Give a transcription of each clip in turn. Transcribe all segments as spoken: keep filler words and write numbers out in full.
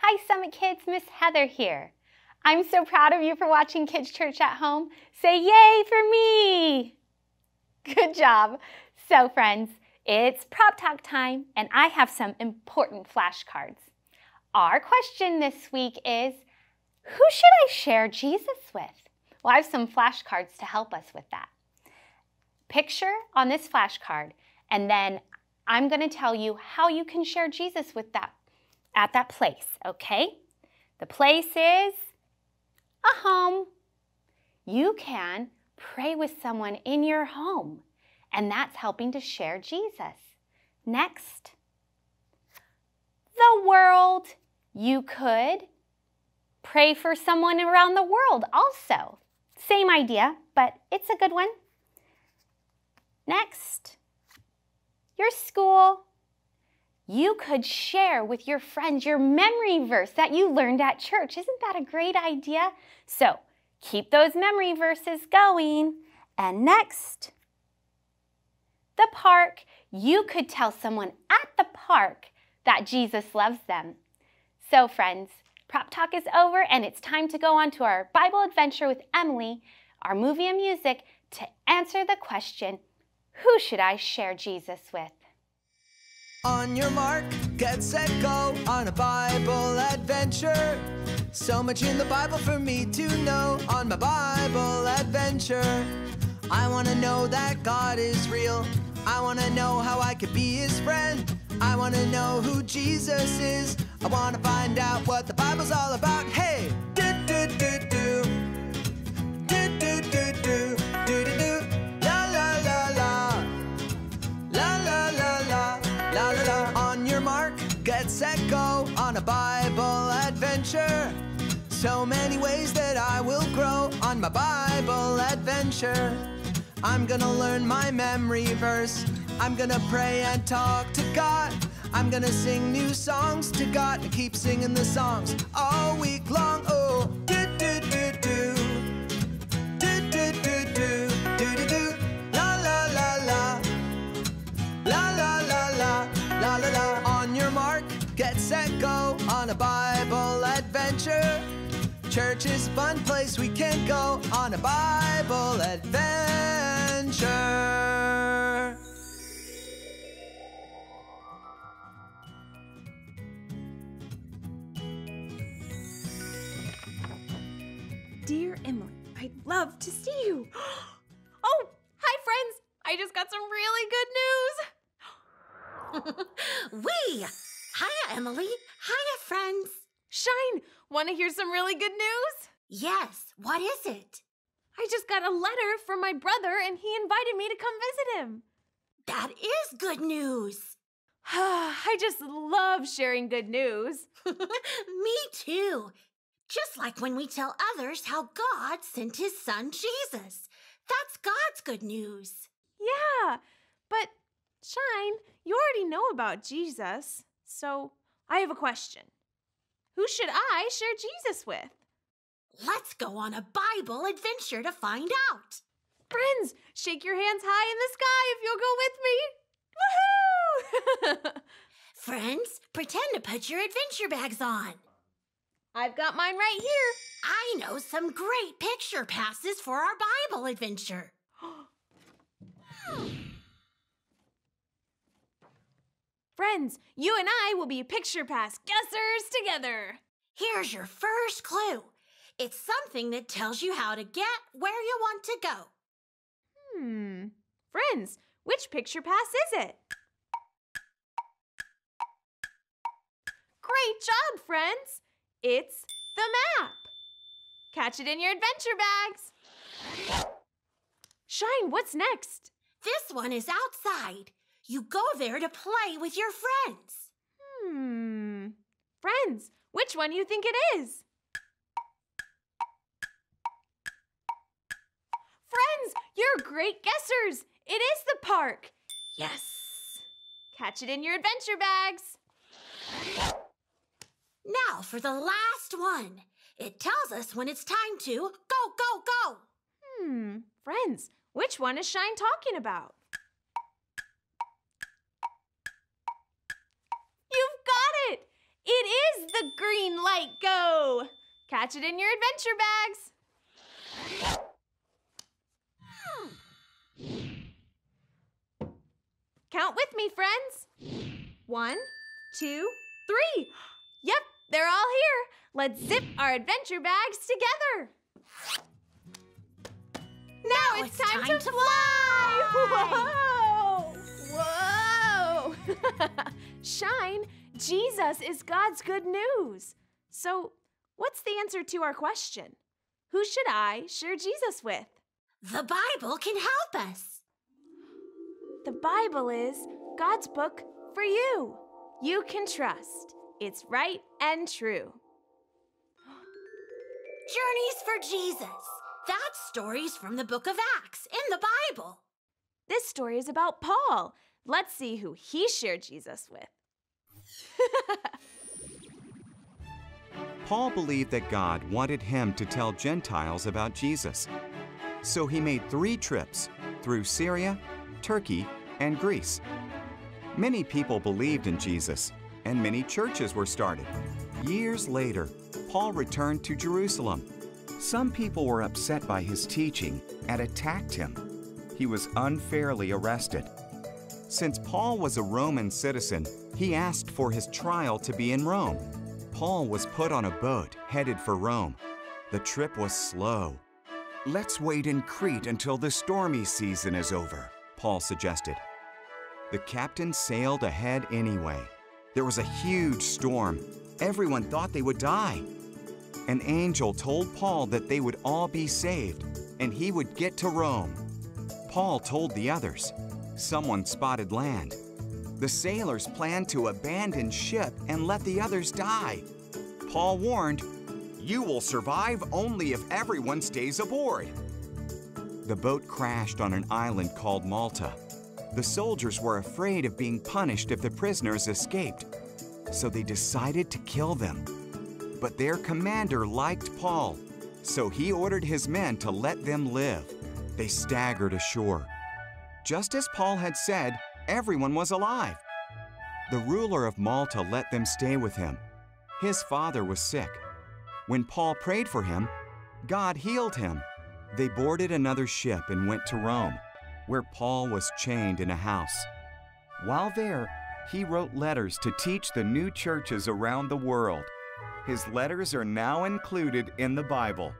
Hi Summit Kids, Miss Heather here. I'm so proud of you for watching Kids Church at Home. Say yay for me! Good job. So friends, it's Prop Talk time and I have some important flashcards. Our question this week is, who should I share Jesus with? Well, I have some flashcards to help us with that. Picture on this flashcard, and then I'm going to tell you how you can share Jesus with that at that place, okay? The place is a home. You can pray with someone in your home, and that's helping to share Jesus. Next, the world. You could pray for someone around the world also. Same idea, but it's a good one. Next, your school. You could share with your friends your memory verse that you learned at church. Isn't that a great idea? So keep those memory verses going. And next, the park. You could tell someone at the park that Jesus loves them. So friends, Prop Talk is over and it's time to go on to our Bible adventure with Emily, our movie and music, to answer the question, who should I share Jesus with? On your mark, get set, go on a Bible adventure. So much in the Bible for me to know on my Bible adventure. I want to know that God is real. I want to know how I could be his friend. I want to know who Jesus is. I want to find out what the Bible's all about. Hey! Do, do, do, do. Do, do, do, do. Do, do, do. La, la, la, la. La, la, la, la. La, la, la. On your mark, get set, go on a Bible adventure. So many ways that I will grow on my Bible adventure. I'm gonna learn my memory verse. I'm gonna pray and talk to God. I'm gonna sing new songs to God and keep singing the songs all week long. Oh, do do do do, do do do do, do do do, la la la la, la la la la, la la la. On your mark, get set, go on a Bible adventure. Church is a fun place we can go on a Bible adventure. Dear Emily, I'd love to see you. Oh, hi friends. I just got some really good news. Wee! Hiya, Emily. Hiya, friends. Shine, want to hear some really good news? Yes, what is it? I just got a letter from my brother and he invited me to come visit him. That is good news. I just love sharing good news. Me too. Just like when we tell others how God sent his son Jesus. That's God's good news. Yeah, but Shine, you already know about Jesus. So I have a question. Who should I share Jesus with? Let's go on a Bible adventure to find out. Friends, shake your hands high in the sky if you'll go with me. Woohoo! Friends, pretend to put your adventure bags on. I've got mine right here. I know some great picture passes for our Bible adventure. Friends, you and I will be picture pass guessers together. Here's your first clue. It's something that tells you how to get where you want to go. Hmm. Friends, which picture pass is it? Great job, friends. It's the map. Catch it in your adventure bags. Shine, what's next? This one is outside. You go there to play with your friends. Hmm. Friends, which one do you think it is? Friends, you're great guessers. It is the park. Yes. Catch it in your adventure bags. Now for the last one. It tells us when it's time to go, go, go. Hmm. Friends, which one is Shine talking about? You've got it! It is the green light, go! Catch it in your adventure bags. Count with me, friends. One, two, three. Yep, they're all here. Let's zip our adventure bags together. Now, Now it's, it's time, time to, to fly! Whoa! Whoa! Shine, Jesus is God's good news. So, what's the answer to our question? Who should I share Jesus with? The Bible can help us. The Bible is God's book for you. You can trust. It's right and true. Journeys for Jesus. That's stories from the book of Acts in the Bible. This story is about Paul. Let's see who he shared Jesus with. Paul believed that God wanted him to tell Gentiles about Jesus. So he made three trips through Syria, Turkey, and Greece. Many people believed in Jesus, and many churches were started. Years later, Paul returned to Jerusalem. Some people were upset by his teaching and attacked him. He was unfairly arrested. Since Paul was a Roman citizen, he asked for his trial to be in Rome. Paul was put on a boat headed for Rome. The trip was slow. "Let's wait in Crete until the stormy season is over," Paul suggested. The captain sailed ahead anyway. There was a huge storm. Everyone thought they would die. An angel told Paul that they would all be saved, and he would get to Rome. Paul told the others. Someone spotted land. The sailors planned to abandon ship and let the others die. Paul warned, "You will survive only if everyone stays aboard." The boat crashed on an island called Malta. The soldiers were afraid of being punished if the prisoners escaped, so they decided to kill them. But their commander liked Paul, so he ordered his men to let them live. They staggered ashore. Just as Paul had said, everyone was alive. The ruler of Malta let them stay with him. His father was sick. When Paul prayed for him, God healed him. They boarded another ship and went to Rome, where Paul was chained in a house. While there, he wrote letters to teach the new churches around the world. His letters are now included in the Bible.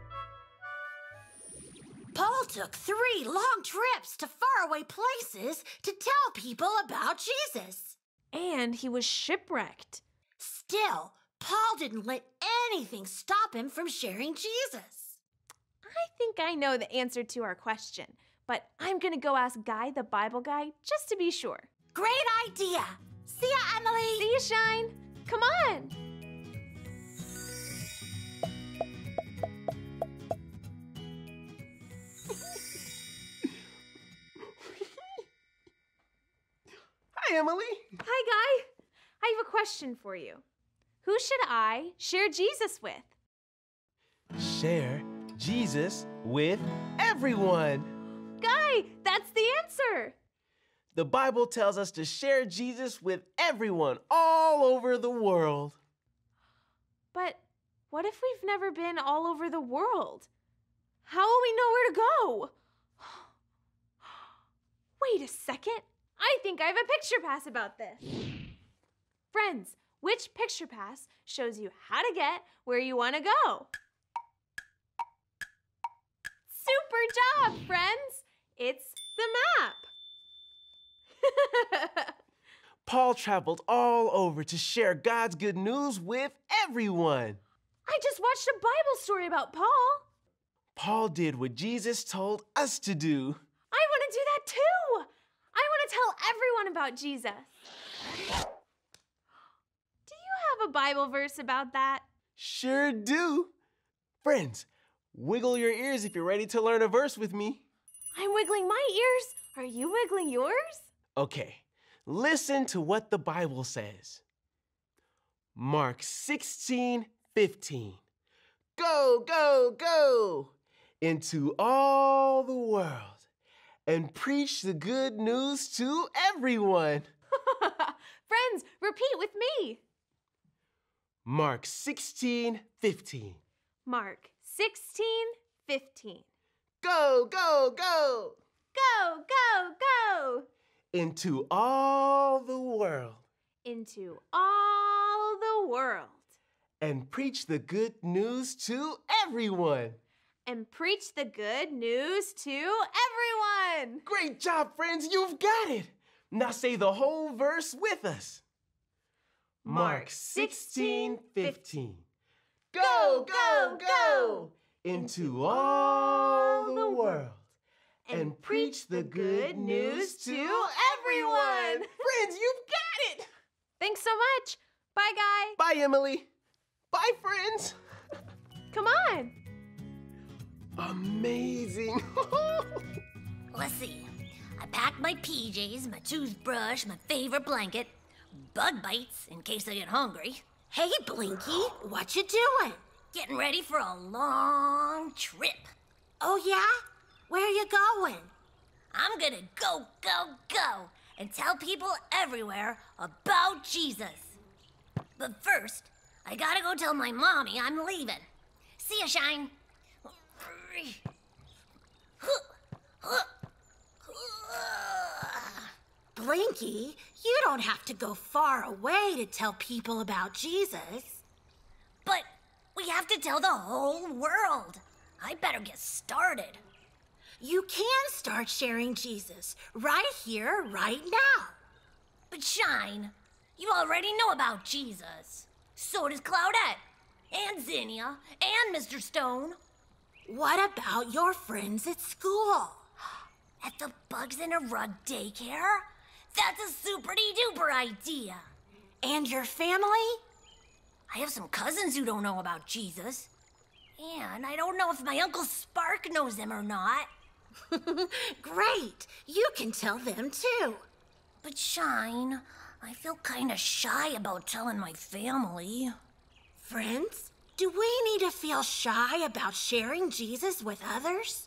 Paul took three long trips to faraway places to tell people about Jesus. And he was shipwrecked. Still, Paul didn't let anything stop him from sharing Jesus. I think I know the answer to our question, but I'm going to go ask Guy, the Bible guy, just to be sure. Great idea. See ya, Emily. See you, Shine. Come on. Hi, Emily. Hi, Guy. I have a question for you. Who should I share Jesus with? Share Jesus with everyone. Guy, that's the answer. The Bible tells us to share Jesus with everyone all over the world. But what if we've never been all over the world? How will we know where to go? Wait a second. I think I have a picture pass about this. Friends, which picture pass shows you how to get where you want to go? Super job, friends! It's the map. Paul traveled all over to share God's good news with everyone. I just watched a Bible story about Paul. Paul did what Jesus told us to do. I want to do that too. I want to tell everyone about Jesus. Do you have a Bible verse about that? Sure do. Friends, wiggle your ears if you're ready to learn a verse with me. I'm wiggling my ears. Are you wiggling yours? Okay, listen to what the Bible says. Mark sixteen fifteen. Go, go, go into all the world and preach the good news to everyone. Friends, repeat with me. Mark sixteen fifteen. Mark sixteen fifteen. Go, go, go! Go, go, go! Into all the world. Into all the world. And preach the good news to everyone. And preach the good news to everyone. Great job, friends. You've got it. Now say the whole verse with us. Mark sixteen fifteen. Go, go, go into all the world and preach the good news to everyone. Friends, you've got it. Thanks so much. Bye, Guy. Bye, Emily. Bye, friends. Come on. Amazing. Let's see. I packed my P Js, my toothbrush, my favorite blanket, bug bites in case I get hungry. Hey, Blinky, what you doing? Getting ready for a long trip. Oh, yeah? Where you going? I'm gonna go, go, go and tell people everywhere about Jesus. But first, I gotta go tell my mommy I'm leaving. See ya, Shine. Blinky, you don't have to go far away to tell people about Jesus. But we have to tell the whole world. I better get started. You can start sharing Jesus right here, right now. But Shine, you already know about Jesus. So does Claudette, and Zinnia, and Mister Stone. What about your friends at school? At the Bugs in a Rug daycare? That's a super-duper idea. And your family? I have some cousins who don't know about Jesus. And I don't know if my Uncle Spark knows him or not. Great. You can tell them too. But Shine, I feel kind of shy about telling my family. Friends, do we need to feel shy about sharing Jesus with others?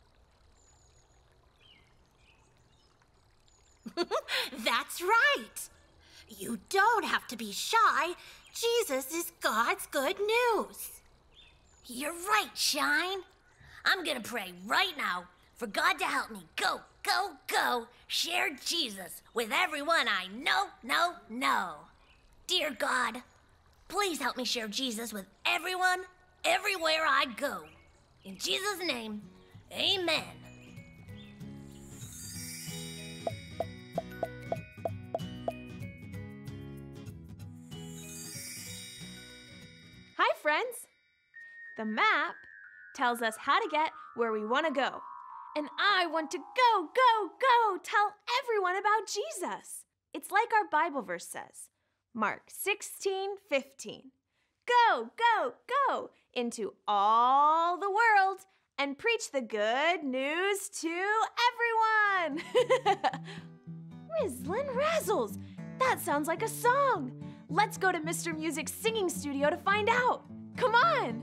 That's right. You don't have to be shy. Jesus is God's good news. You're right, Shine. I'm gonna pray right now for God to help me go, go, go, share Jesus with everyone I know, know, know. Dear God, please help me share Jesus with everyone, everywhere I go. In Jesus' name, amen. Hi, friends. The map tells us how to get where we want to go. And I want to go, go, go tell everyone about Jesus. It's like our Bible verse says, Mark sixteen fifteen. Go, go, go into all the world and preach the good news to everyone. Rizzlin' Razzles, that sounds like a song. Let's go to Mister Music's singing studio to find out. Come on.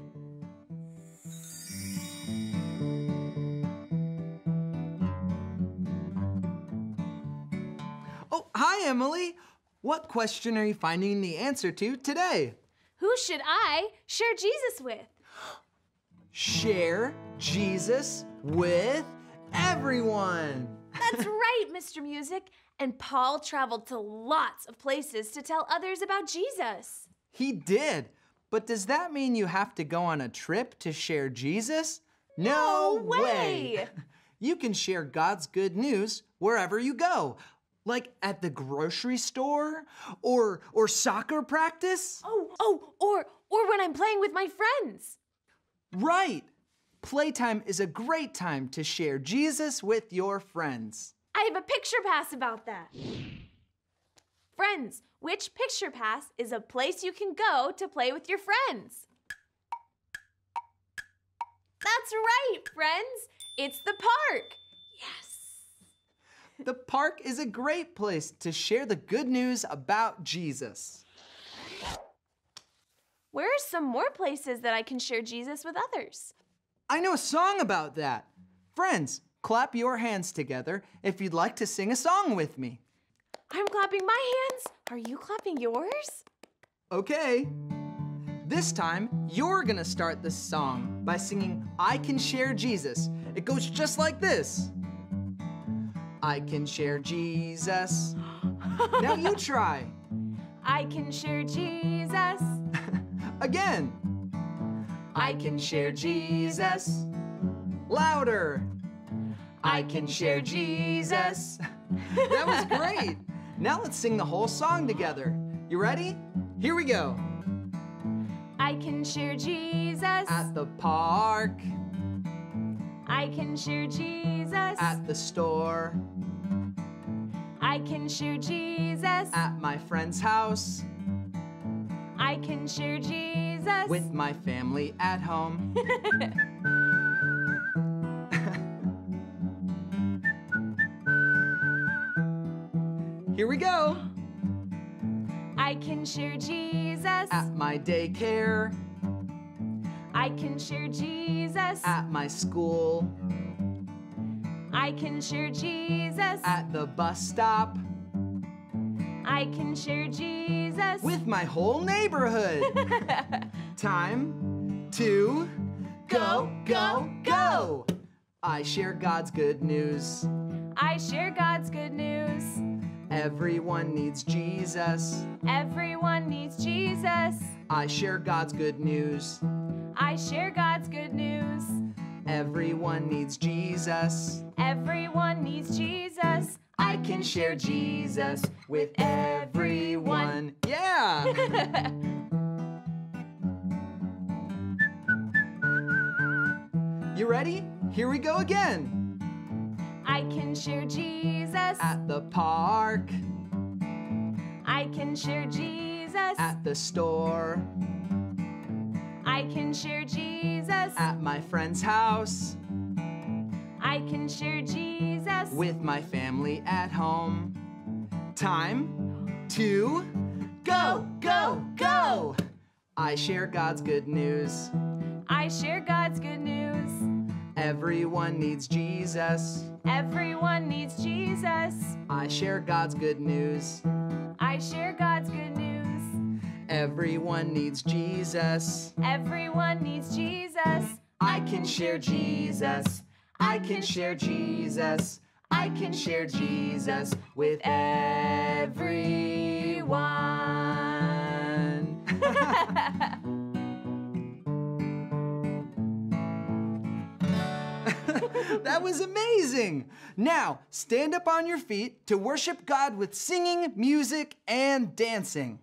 Oh, hi, Emily. What question are you finding the answer to today? Who should I share Jesus with? Share Jesus with everyone. That's right, Mister Music. And Paul traveled to lots of places to tell others about Jesus. He did. But does that mean you have to go on a trip to share Jesus? No way. You can share God's good news wherever you go. Like at the grocery store or or soccer practice? Oh, oh, or or when I'm playing with my friends. Right. Playtime is a great time to share Jesus with your friends. I have a picture pass about that. Friends, which picture pass is a place you can go to play with your friends? That's right, friends. It's the park. Yes. The park is a great place to share the good news about Jesus. Where are some more places that I can share Jesus with others? I know a song about that. Friends, clap your hands together if you'd like to sing a song with me. I'm clapping my hands. Are you clapping yours? Okay. This time, you're gonna start the song by singing I Can Share Jesus. It goes just like this. I can share Jesus. Now you try. I can share Jesus. Again. I can share Jesus. Louder. I can share Jesus. That was great. Now let's sing the whole song together. You ready? Here we go. I can share Jesus. At the park. I can share Jesus. At the store. I can share Jesus. At my friend's house. I can share Jesus. With my family at home. Here we go. I can share Jesus. At my daycare. I can share Jesus. At my school. I can share Jesus. At the bus stop. I can share Jesus. With my whole neighborhood. Time to go, go, go. I share God's good news. I share God's good news. Everyone needs Jesus. Everyone needs Jesus. I share God's good news. I share God's good news. Everyone needs Jesus. Everyone needs Jesus. I can share Jesus with everyone. Yeah! You ready? Here we go again. I can share Jesus. At the park. I can share Jesus. At the store. I can share Jesus. At my friend's house. I can share Jesus. With my family at home. Time to go, go, go! I share God's good news. I share God's good news. Everyone needs Jesus. Everyone needs Jesus. I share God's good news. I share God's good news. Everyone needs Jesus. Everyone needs Jesus. I can share Jesus. I can share Jesus. I can share Jesus with everyone. That was amazing. Now, stand up on your feet to worship God with singing, music, and dancing.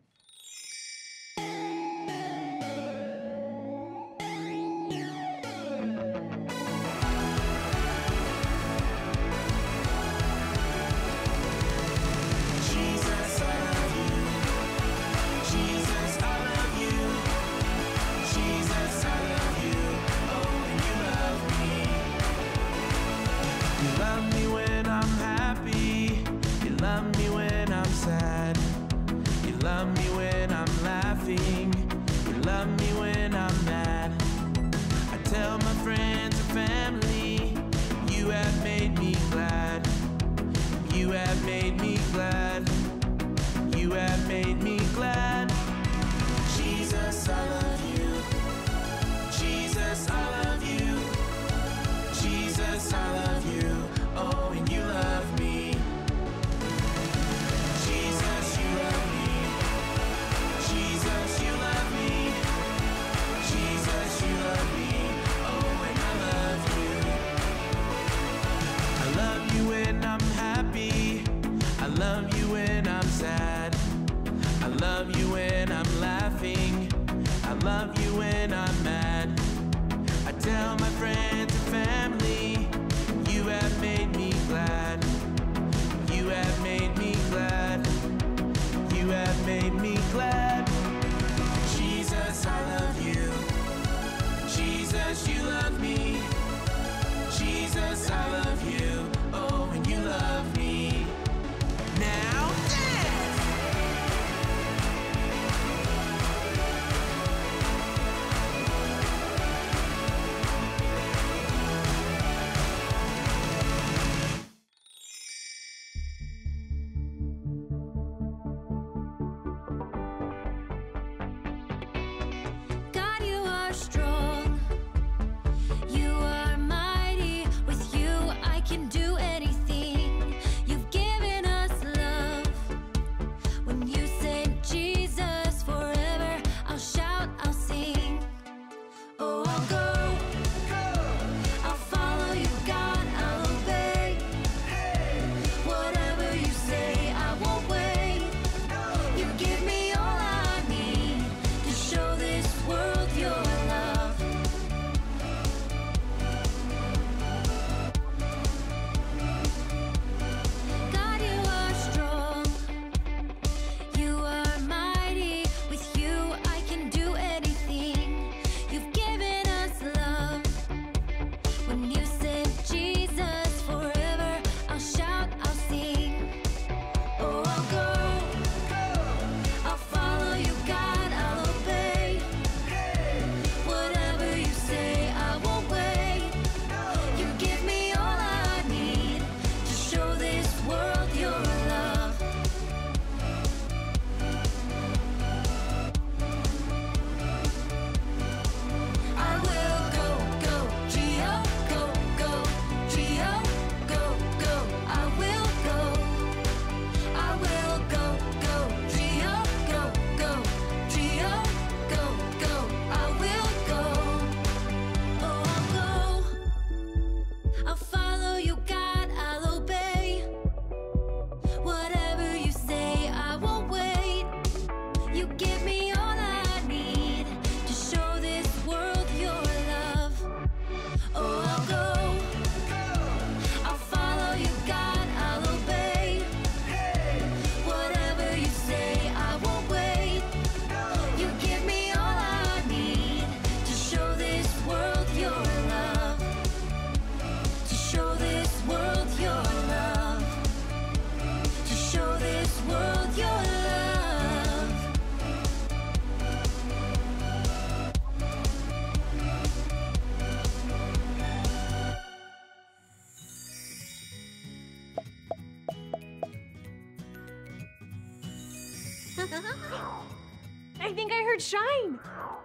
I think I heard Shine.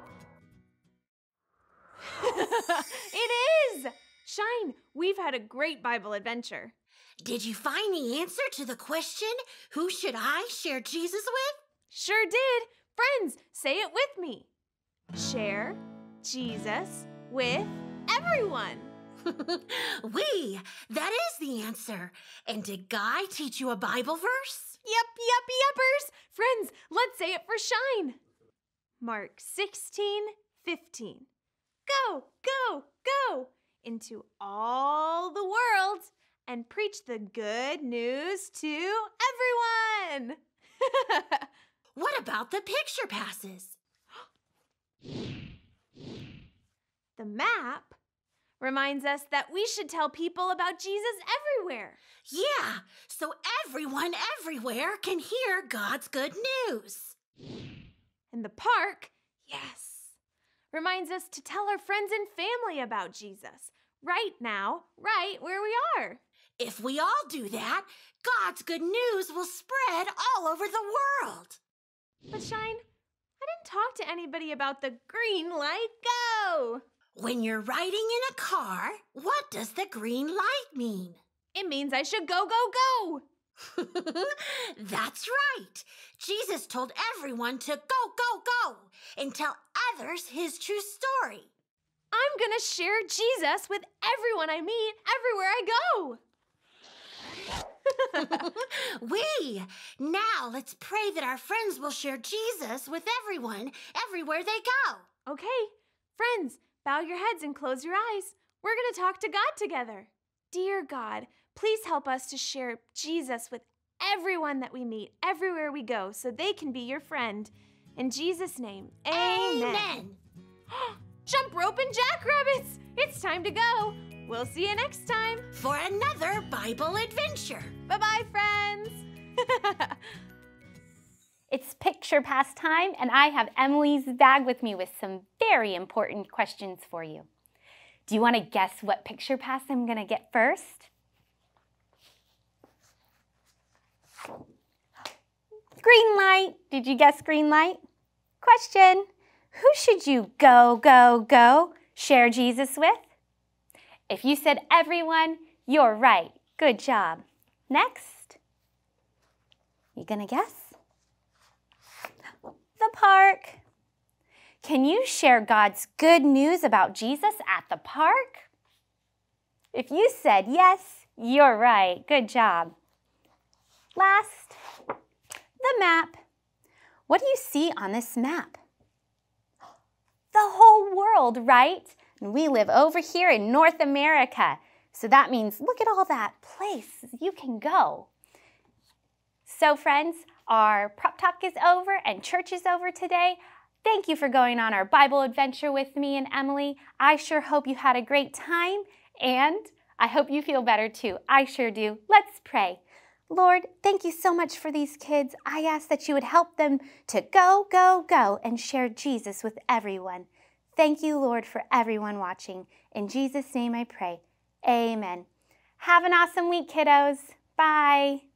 It is! Shine, we've had a great Bible adventure. Did you find the answer to the question, who should I share Jesus with? Sure did. Friends, say it with me. Share Jesus with everyone. We, that is the answer. And did Guy teach you a Bible verse? Yep, yep, yuppers. Friends, let's say it for Shine. Mark sixteen fifteen. Go, go, go into all the world and preach the good news to everyone. What about the picture passes? The map reminds us that we should tell people about Jesus everywhere. Yeah, so everyone everywhere can hear God's good news. And the park, yes, reminds us to tell our friends and family about Jesus right now, right where we are. If we all do that, God's good news will spread all over the world. But Shine, I didn't talk to anybody about the green light go. When you're riding in a car, what does the green light mean? It means I should go, go, go. That's right. Jesus told everyone to go, go, go and tell others his true story. I'm going to share Jesus with everyone I meet everywhere I go. We, now let's pray that our friends will share Jesus with everyone everywhere they go. Okay, friends, bow your heads and close your eyes. We're going to talk to God together. Dear God, please help us to share Jesus with everyone that we meet, everywhere we go, so they can be your friend. In Jesus' name, amen. Amen. Jump rope and jackrabbits! It's time to go. We'll see you next time. For another Bible adventure. Bye-bye, friends. It's picture pass time, and I have Emily's bag with me with some very important questions for you. Do you want to guess what picture pass I'm going to get first? Green light. Did you guess green light? Question. Who should you go, go, go share Jesus with? If you said everyone, you're right. Good job. Next. You gonna guess? The park. Can you share God's good news about Jesus at the park? If you said yes, you're right. Good job. Last, the map. What do you see on this map? The whole world, right? And we live over here in North America. So that means look at all that places you can go. So friends, our prop talk is over and church is over today. Thank you for going on our Bible adventure with me and Emily. I sure hope you had a great time, and I hope you feel better too. I sure do. Let's pray. Lord, thank you so much for these kids. I ask that you would help them to go, go, go and share Jesus with everyone. Thank you, Lord, for everyone watching. In Jesus' name I pray. Amen. Have an awesome week, kiddos. Bye.